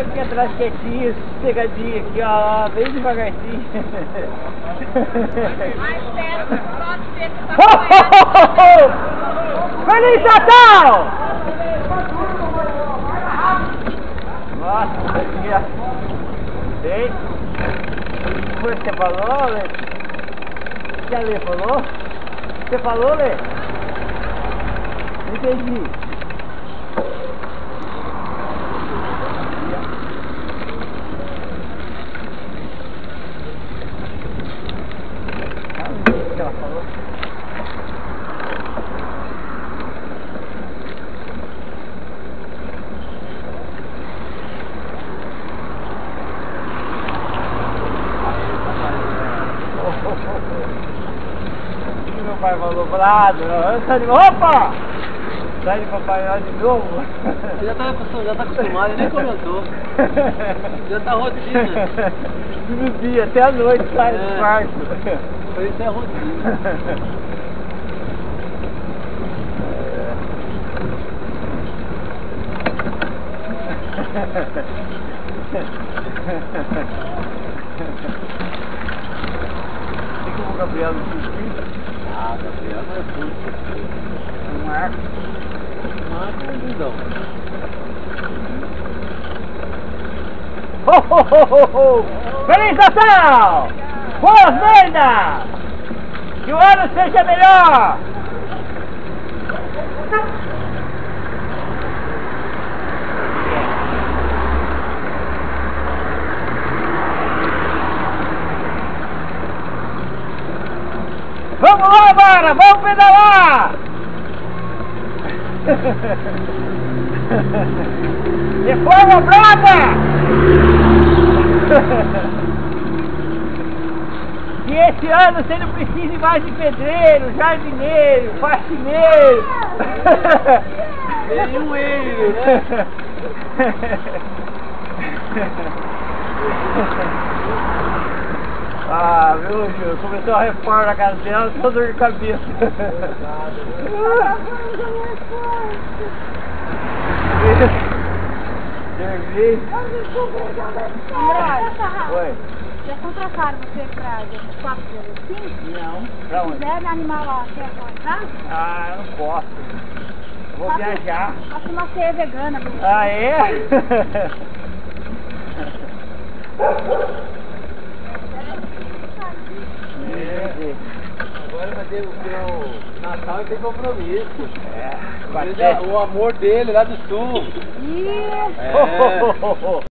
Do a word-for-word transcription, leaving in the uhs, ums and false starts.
Aqui atrás quietinho, pegadinha aqui, ó, bem devagarzinho. Mais perto, pode ser que tá Feliz Natal! Nossa, aqui, ó. Bem. O que foi que você falou, Lê? O que a Lê falou? Você falou, Lê? Não entendi. Ela falou. Meu pai falou, Brado, opa! Sai de Papai Noel de novo? Você já tá, já tá acostumado, ele nem comentou. Já tá rotina. No dia, até a noite sai É. do quarto. Por isso é rotina. Tem como o Gabriel não assistir? Ah, Gabriel não é tudo. Um Marco. Marco é um lindão. Ho, ho, ho, ho, ho. Feliz Natal! Boas vendas! Que o ano seja melhor! Vamos lá, Mara! Vamos pedalar! De forma brava! E esse ano você não precisa mais de pedreiro, jardineiro, faxineiro. Nenhumeiro, né? Ah, viu, Gil? Começou a reforma na casa dela, tô dor de cabeça. Serviço. Oi. Já contrataram você pra quatro dias assim? Não. Pra onde? Se quiser me animar lá, quer colocar? Ah, eu não posso. Eu vou viajar. Faça uma ceia vegana. Bruno. Ah, é? Agora vai ter o Natal e tem compromisso. É, Ele já- o amor dele lá do sul. Ih! É.